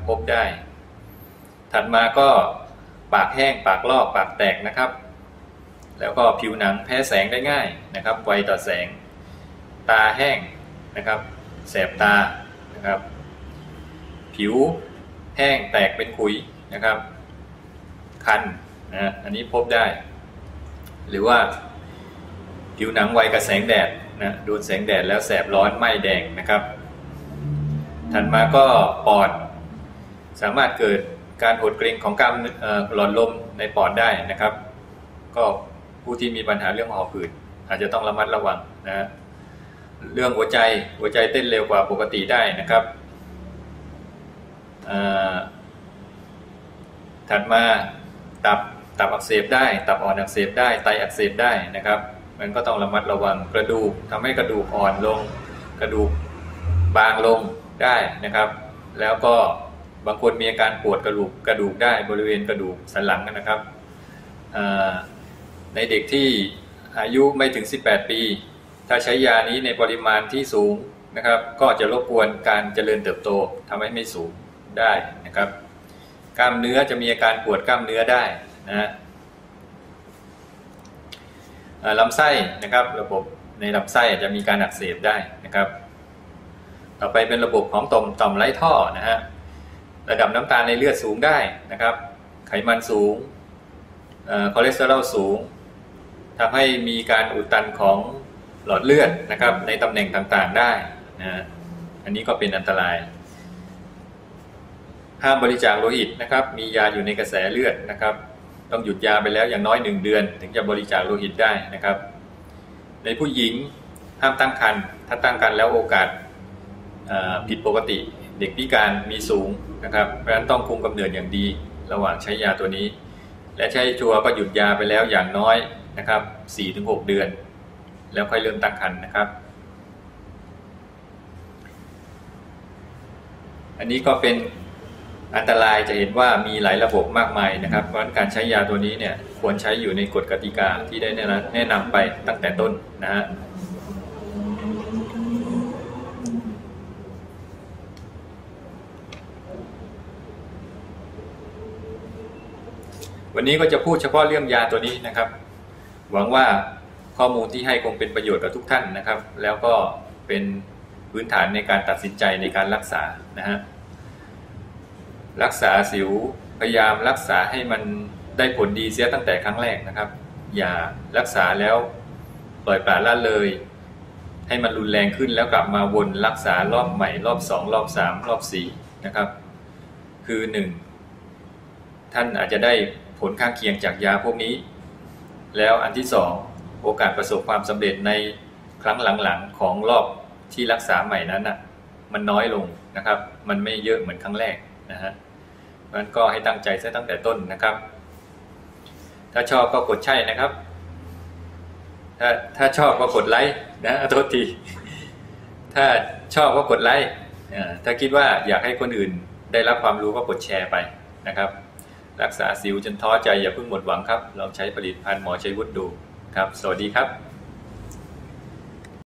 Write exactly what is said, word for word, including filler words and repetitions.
พบได้ถัดมาก็ปากแห้งปากลอกปากแตกนะครับแล้วก็ผิวหนังแพ้แสงได้ง่ายนะครับไวต่อแสงตาแห้งนะครับแสบตานะครับผิวแห้งแตกเป็นขุยนะครับคันนะอันนี้พบได้หรือว่าผิวหนังไวกับแสงแดดนะโดนแสงแดดแล้วแสบร้อนไหม้แดงนะครับถัดมาก็ปอดสามารถเกิดการหดเกร็งของกล้ามหลอดลมในปอดได้นะครับก็ผู้ที่มีปัญหาเรื่องหอบหืดอาจจะต้องระมัดระวังนะเรื่องหัวใจหัวใจเต้นเร็วกว่าปกติได้นะครับถัดมาตับตับอักเสบได้ตับอ่อนอักเสบได้ไตอักเสบได้นะครับมันก็ต้องระมัดระวังกระดูกทำให้กระดูกอ่อนลงกระดูกบางลงได้นะครับแล้วก็บางคนมีอาการปวดกระดูกกระดูกได้บริเวณกระดูกสันหลังนะครับในเด็กที่อายุไม่ถึงสิบแปดปีถ้าใช้ยานี้ในปริมาณที่สูงนะครับก็จะรบกวนการเจริญเติบโตทำให้ไม่สูงได้นะครับกล้ามเนื้อจะมีอาการปวดกล้ามเนื้อได้นะลำไส้นะครับระบบในลำไส้จะมีการอักเสบได้นะครับต่อไปเป็นระบบของต่อมต่อมไร้ท่อนะฮะระดับน้ำตาลในเลือดสูงได้นะครับไขมันสูงคอเลสเตอรอลสูงทำให้มีการอุดตันของหลอดเลือดนะครับในตำแหน่งต่างๆได้นะอันนี้ก็เป็นอันตรายห้ามบริจาคโลหิตนะครับมียาอยู่ในกระแสเลือดนะครับต้องหยุดยาไปแล้วอย่างน้อยหนึ่งเดือนถึงจะบริจาคโลหิตได้นะครับในผู้หญิงห้ามตั้งครรภ์ถ้าตั้งครรภ์แล้วโอกาสผิดปกติเด็กพิการมีสูงนะครับเพราะฉะนั้นต้องคุมกำเนิดอย่างดีระหว่างใช้ยาตัวนี้และใช้ชัวร์ก็หยุดยาไปแล้วอย่างน้อยนะครับ สี่ถึงหก เดือนแล้วค่อยเริ่มตั้งครรภ์นะครับอันนี้ก็เป็นอันตรายจะเห็นว่ามีหลายระบบมากมายนะครับเพราะฉะนั้นการใช้ยาตัวนี้เนี่ยควรใช้อยู่ในกฎกติกาที่ได้แนะนำไปตั้งแต่ต้นนะฮะวันนี้ก็จะพูดเฉพาะเรื่องยาตัวนี้นะครับหวังว่าข้อมูลที่ให้คงเป็นประโยชน์กับทุกท่านนะครับแล้วก็เป็นพื้นฐานในการตัดสินใจในการรักษานะฮะรักษาสิวพยายามรักษาให้มันได้ผลดีเสียตั้งแต่ครั้งแรกนะครับอย่ารักษาแล้วปล่อยปละละเลยให้มันรุนแรงขึ้นแล้วกลับมาวนรักษารอบใหม่รอบสองรอบสามรอบสี่นะครับคือหนึ่งท่านอาจจะได้ผลข้างเคียงจากยาพวกนี้แล้วอันที่สองโอกาสประสบความสำเร็จในครั้งหลังๆของรอบที่รักษาใหม่นั้นน่ะมันน้อยลงนะครับมันไม่เยอะเหมือนครั้งแรกนะฮะเพราะฉะนั้นก็ให้ตั้งใจซะตั้งแต่ต้นนะครับถ้าชอบก็กดใช่นะครับถ้าถ้าชอบก็กดไลค์นะโทษทีถ้าชอบก็กดไลค์ถ้าคิดว่าอยากให้คนอื่นได้รับความรู้ก็กดแชร์ไปนะครับรักษาสิวจนท้อใจอย่าเพิ่งหมดหวังครับลองใช้ผลิตภัณฑ์หมอชัยวุฒิดูครับสวัสดีครับ